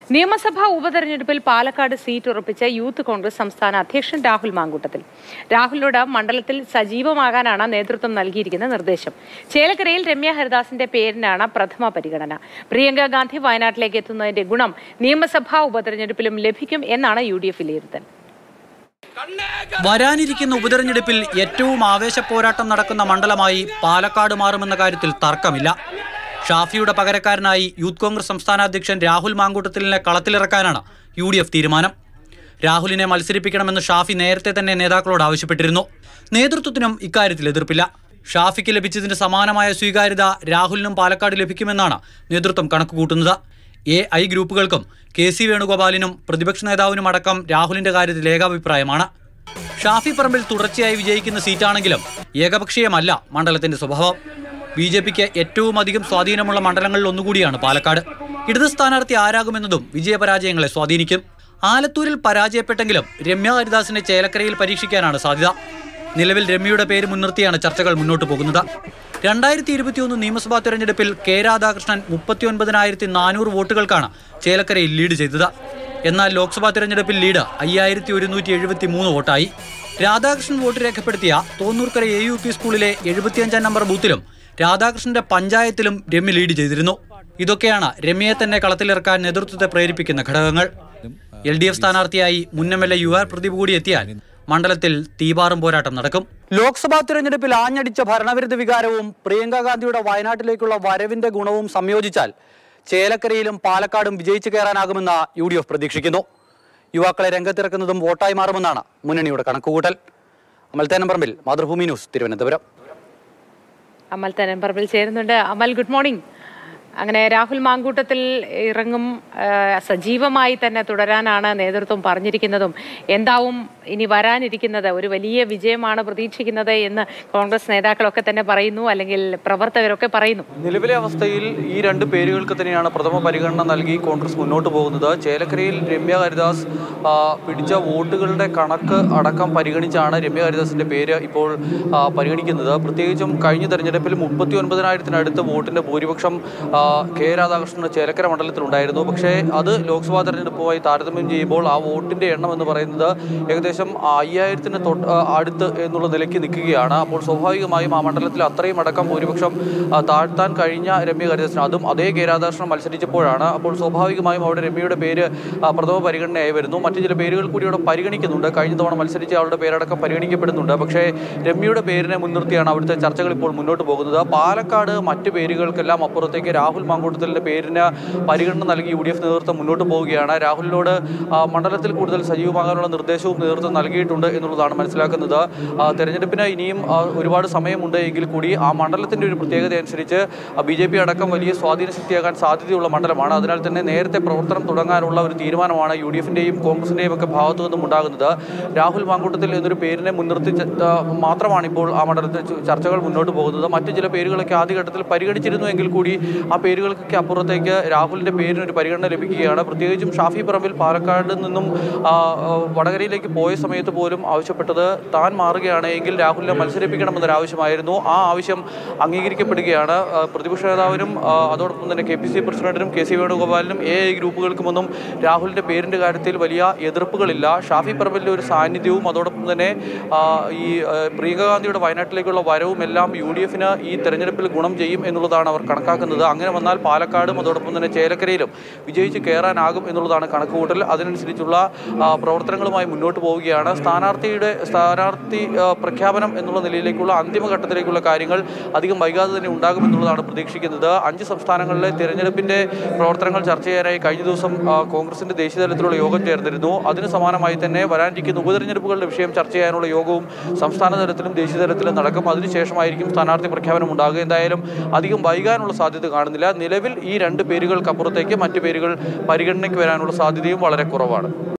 നിയമസഭാ ഉപതെരഞ്ഞെടുപ്പിൽ പാലക്കാട് സീറ്റ് ഉറപ്പിച്ച യൂത്ത് കോൺഗ്രസ് സംസ്ഥാന അധ്യക്ഷൻ രാഹുൽ മാങ്കൂട്ടത്തിൽ. രാഹുലിനോട് മണ്ഡലത്തിൽ സജീവമാകാനാണ് നേതൃത്വം നൽകിയിരിക്കുന്ന നിർദ്ദേശം. ചേലക്കരയിൽ രമ്യ ഹരിദാസിന്റെ പേരിനാണ് പ്രഥമ പരിഗണന. പ്രിയങ്ക ഗാന്ധി വയനാട്ടിലേക്ക് എത്തുന്നതിന്റെ ഗുണം നിയമസഭാ ഉപതെരഞ്ഞെടുപ്പിലും ലഭിക്കും എന്നാണ് UDF വിലയിരുത്തൽ. വരാനിരിക്കുന്ന ഉപതെരഞ്ഞെടുപ്പിൽ ഏറ്റവും ആവേശപ്പോരാട്ടം നടക്കുന്ന മണ്ഡലമായി പാലക്കാട് മാറുമെന്ന കാര്യത്തിൽ തർക്കമില്ല. ഷാഫിയുടെ പകരക്കാരനായി യൂത്ത് കോൺഗ്രസ് സംസ്ഥാന അധ്യക്ഷൻ രാഹുൽ മാങ്കൂട്ടത്തിലിനെ കളത്തിലിറക്കാനാണ് UDF തീരുമാനം. രാഹുലിനെ മത്സരിപ്പിക്കണമെന്ന് ഷാഫി നേരത്തെ തന്നെ നേതാക്കളോട് ആവശ്യപ്പെട്ടിരുന്നു. നേതൃത്വത്തിനും ഇക്കാര്യത്തിൽ എതിർപ്പില്ല. ഷാഫിക്ക് ലഭിച്ചതിന് സമാനമായ സ്വീകാര്യത രാഹുലിനും പാലക്കാട് ലഭിക്കുമെന്നാണ് നേതൃത്വം കണക്കുകൂട്ടുന്നത്. AI ഗ്രൂപ്പുകൾക്കും KC വേണുഗോപാലിനും പ്രതിപക്ഷ നേതാവിനും അടക്കം രാഹുലിന്റെ കാര്യത്തിൽ ഏകാഭിപ്രായമാണ്. ഷാഫി പറമ്പിൽ തുടർച്ചയായി വിജയിക്കുന്ന സീറ്റാണെങ്കിലും ഏകപക്ഷീയമല്ല മണ്ഡലത്തിന്റെ സ്വഭാവം. BJPക്ക് ഏറ്റവും അധികം സ്വാധീനമുള്ള മണ്ഡലങ്ങളിൽ ഒന്നുകൂടിയാണ് പാലക്കാട്. ഇടത് സ്ഥാനാർത്ഥി ആരാകുമെന്നതും വിജയപരാജയങ്ങളെ സ്വാധീനിക്കും. ആലത്തൂരിൽ പരാജയപ്പെട്ടെങ്കിലും രമ്യ ഹരിദാസിനെ ചേലക്കരയിൽ പരീക്ഷിക്കാനാണ് സാധ്യത. നിലവിൽ രമ്യയുടെ പേര് മുൻനിർത്തിയാണ് ചർച്ചകൾ മുന്നോട്ട് പോകുന്നത്. 2021 നിയമസഭാ തെരഞ്ഞെടുപ്പിൽ K രാധാകൃഷ്ണൻ 39,400 വോട്ടുകൾക്കാണ് ചേലക്കരയിൽ ലീഡ് ചെയ്തത്. എന്നാൽ ലോക്സഭാ തെരഞ്ഞെടുപ്പിൽ ലീഡ് 5173 വോട്ടായി. രാധാകൃഷ്ണൻ വോട്ട് രേഖപ്പെടുത്തിയ തോന്നൂർക്കര AUP സ്കൂളിലെ 75 നമ്പർ ബൂത്തിലും രാധാകൃഷ്ണന്റെ പഞ്ചായത്തിലും രമ്യ ലീഡ് ചെയ്തിരുന്നു. ഇതൊക്കെയാണ് രമ്യയെ തന്നെ കളത്തിലിറക്കാൻ നേതൃത്വത്തെ പ്രേരിപ്പിക്കുന്ന ഘടകങ്ങൾ. LDF സ്ഥാനാർത്ഥിയായി മുൻ MLA UR പ്രദീപ് കൂടി എത്തിയാൽ മണ്ഡലത്തിൽ തീപാറും പോരാട്ടം നടക്കും. ലോക്സഭാ തെരഞ്ഞെടുപ്പിൽ ആഞ്ഞടിച്ച ഭരണവിരുദ്ധ വികാരവും പ്രിയങ്ക ഗാന്ധിയുടെ വയനാട്ടിലേക്കുള്ള വരവിന്റെ ഗുണവും സംയോജിച്ചാൽ ചേലക്കരയിലും പാലക്കാടും വിജയിച്ചു കയറാനാകുമെന്ന് UDF പ്രതീക്ഷിക്കുന്നു. യുവാക്കളെ രംഗത്തിറക്കുന്നതും വോട്ടായി മാറുമെന്നാണ് മുന്നണിയുടെ കണക്കുകൂട്ടൽ. അമൽ തേനമ്പറമ്പിൽ, മാതൃഭൂമി ന്യൂസ്, തിരുവനന്തപുരം. അമൽ തേനമ്പറമ്പിൽ ചേരുന്നുണ്ട്. Amal, good morning. അങ്ങനെ രാഹുൽ മാങ്കൂട്ടത്തിൽ ഇറങ്ങും, സജീവമായി തന്നെ തുടരാനാണ് നേതൃത്വം പറഞ്ഞിരിക്കുന്നതും. എന്താവും ഇനി വരാനിരിക്കുന്നത്? ഒരു വലിയ വിജയമാണ് പ്രതീക്ഷിക്കുന്നത് എന്ന് കോൺഗ്രസ് നേതാക്കളൊക്കെ തന്നെ പറയുന്നു, അല്ലെങ്കിൽ പ്രവർത്തകരൊക്കെ പറയുന്നു. നിലവിലെ അവസ്ഥയിൽ ഈ രണ്ട് പേരുകൾക്ക് തന്നെയാണ് പ്രഥമ പരിഗണന നൽകി കോൺഗ്രസ് മുന്നോട്ട് പോകുന്നത്. ചേലക്കരയിൽ രമ്യ ഹരിദാസ് പിടിച്ച വോട്ടുകളുടെ കണക്ക് അടക്കം പരിഗണിച്ചാണ് രമ്യ ഹരിദാസിന്റെ പേര് ഇപ്പോൾ പരിഗണിക്കുന്നത്. പ്രത്യേകിച്ചും കഴിഞ്ഞ തെരഞ്ഞെടുപ്പിൽ 39,000-നടുത്ത് വോട്ടിന്റെ ഭൂരിപക്ഷം K രാധാകൃഷ്ണന് ചേലക്കര മണ്ഡലത്തിലുണ്ടായിരുന്നു. പക്ഷേ അത് ലോക്സഭാ തെരഞ്ഞെടുപ്പുമായി താരതമ്യം ചെയ്യുമ്പോൾ ആ വോട്ടിന്റെ എണ്ണം എന്ന് പറയുന്നത് ഏകദേശം 5000-ന് അടുത്ത് എന്നുള്ള നിലയ്ക്ക് നിൽക്കുകയാണ്. അപ്പോൾ സ്വാഭാവികമായും ആ മണ്ഡലത്തിൽ അത്രയും അടക്കം ഭൂരിപക്ഷം താഴ്ത്താൻ കഴിഞ്ഞ രമ്യ ഹരിദാസിന്, അതും അതേ K രാധാകൃഷ്ണൻ മത്സരിച്ചപ്പോഴാണ്. അപ്പോൾ സ്വാഭാവികമായും അവിടെ രമ്യയുടെ പേര് പ്രഥമ പരിഗണനയായി വരുന്നു. മറ്റു ചില പേരുകൾ കൂടി അവിടെ പരിഗണിക്കുന്നുണ്ട്. കഴിഞ്ഞ തവണ മത്സരിച്ച ആളുടെ പേരടക്കം പരിഗണിക്കപ്പെടുന്നുണ്ട്. പക്ഷേ രമ്യയുടെ പേരിനെ മുൻനിർത്തിയാണ് അവിടുത്തെ ചർച്ചകൾ ഇപ്പോൾ മുന്നോട്ട് പോകുന്നത്. പാലക്കാട് മറ്റു പേരുകൾക്കെല്ലാം അപ്പുറത്തേക്ക് രാഹുൽ മാങ്കൂട്ടത്തിലിന്റെ പേരിന് പരിഗണന നൽകി UDF നേതൃത്വം മുന്നോട്ട് പോവുകയാണ്. രാഹുലിനോട് മണ്ഡലത്തിൽ കൂടുതൽ സജീവമാകാനുള്ള നിർദ്ദേശവും നേതൃത്വം നൽകിയിട്ടുണ്ട് എന്നുള്ളതാണ് മനസ്സിലാക്കുന്നത്. തെരഞ്ഞെടുപ്പിന് ഇനിയും ഒരുപാട് സമയമുണ്ട് എങ്കിൽ കൂടി ആ മണ്ഡലത്തിന്റെ ഒരു പ്രത്യേകത അനുസരിച്ച് BJP അടക്കം വലിയ സ്വാധീന ശക്തിയാകാൻ സാധ്യതയുള്ള മണ്ഡലമാണ്. അതിനാൽ തന്നെ നേരത്തെ പ്രവർത്തനം തുടങ്ങാനുള്ള ഒരു തീരുമാനമാണ് UDFന്റെയും കോൺഗ്രസിന്റെയും ഒക്കെ ഭാഗത്തു നിന്നും ഉണ്ടാകുന്നത്. രാഹുൽ മാങ്കൂട്ടത്തിൽ എന്നൊരു പേരിനെ മുൻനിർത്തി മാത്രമാണ് ഇപ്പോൾ ആ മണ്ഡലത്തിൽ ചർച്ചകൾ മുന്നോട്ട് പോകുന്നത്. മറ്റു ചില പേരുകളൊക്കെ ആദ്യഘട്ടത്തിൽ പരിഗണിച്ചിരുന്നു എങ്കിൽ കൂടി ആ പേരുകൾക്കൊക്കെ അപ്പുറത്തേക്ക് രാഹുലിന്റെ പേരിനൊരു പരിഗണന ലഭിക്കുകയാണ്. പ്രത്യേകിച്ചും ഷാഫി പറമ്പിൽ പാലക്കാട് നിന്നും വടകരയിലേക്ക് പോയ സമയത്ത് പോലും ആവശ്യപ്പെട്ടത് താൻ മാറുകയാണ് എങ്കിൽ രാഹുലിനെ മത്സരിപ്പിക്കണമെന്നൊരാവശ്യമായിരുന്നു. ആ ആവശ്യം അംഗീകരിക്കപ്പെടുകയാണ്. പ്രതിപക്ഷ നേതാവിനും അതോടൊപ്പം തന്നെ KPC പ്രസിഡന്റിനും KC വേണുഗോപാലിനും AI ഗ്രൂപ്പുകൾക്കുമൊന്നും രാഹുലിന്റെ പേരിന്റെ കാര്യത്തിൽ വലിയ എതിർപ്പുകളില്ല. ഷാഫി പറമ്പിലിന്റെ ഒരു സാന്നിധ്യവും അതോടൊപ്പം തന്നെ ഈ പ്രിയങ്ക ഗാന്ധിയുടെ വയനാട്ടിലേക്കുള്ള വരവും എല്ലാം UDFന് ഈ തെരഞ്ഞെടുപ്പിൽ ഗുണം ചെയ്യും എന്നുള്ളതാണ് അവർ കണക്കാക്കുന്നത്. അങ്ങനെ വന്നാൽ പാലക്കാടും അതോടൊപ്പം തന്നെ ചേലക്കരയിലും വിജയിച്ച് കയറാനാകും എന്നുള്ളതാണ് കണക്കുകൂട്ടൽ. അതിനനുസരിച്ചുള്ള പ്രവർത്തനങ്ങളുമായി മുന്നോട്ട് പോവുകയാണ്. സ്ഥാനാർത്ഥി പ്രഖ്യാപനം എന്നുള്ള നിലയിലേക്കുള്ള അന്തിമഘട്ടത്തിലേക്കുള്ള കാര്യങ്ങൾ അധികം വൈകാതെ തന്നെ ഉണ്ടാകുമെന്നുള്ളതാണ് പ്രതീക്ഷിക്കുന്നത്. 5 സംസ്ഥാനങ്ങളിലെ തിരഞ്ഞെടുപ്പിന്റെ പ്രവർത്തനങ്ങൾ ചർച്ച ചെയ്യാനായി കഴിഞ്ഞ ദിവസം കോൺഗ്രസിന്റെ ദേശീയ തലത്തിലുള്ള യോഗം ചേർന്നിരുന്നു. അതിന് സമാനമായി തന്നെ വരാനിരിക്കുന്ന ഉപതെരഞ്ഞെടുപ്പുകളുടെ വിഷയം ചർച്ച ചെയ്യാനുള്ള യോഗവും സംസ്ഥാന തലത്തിലും ദേശീയ തലത്തിലും നടക്കും. അതിനുശേഷമായിരിക്കും സ്ഥാനാർത്ഥി പ്രഖ്യാപനം ഉണ്ടാകുക. എന്തായാലും അധികം വൈകാനുള്ള സാധ്യത കാണുന്നില്ല. നിലവിൽ ഈ രണ്ട് പേരുകൾക്കപ്പുറത്തേക്ക് മറ്റു പേരുകൾ പരിഗണനയ്ക്ക് വരാനുള്ള സാധ്യതയും വളരെ കുറവാണ്.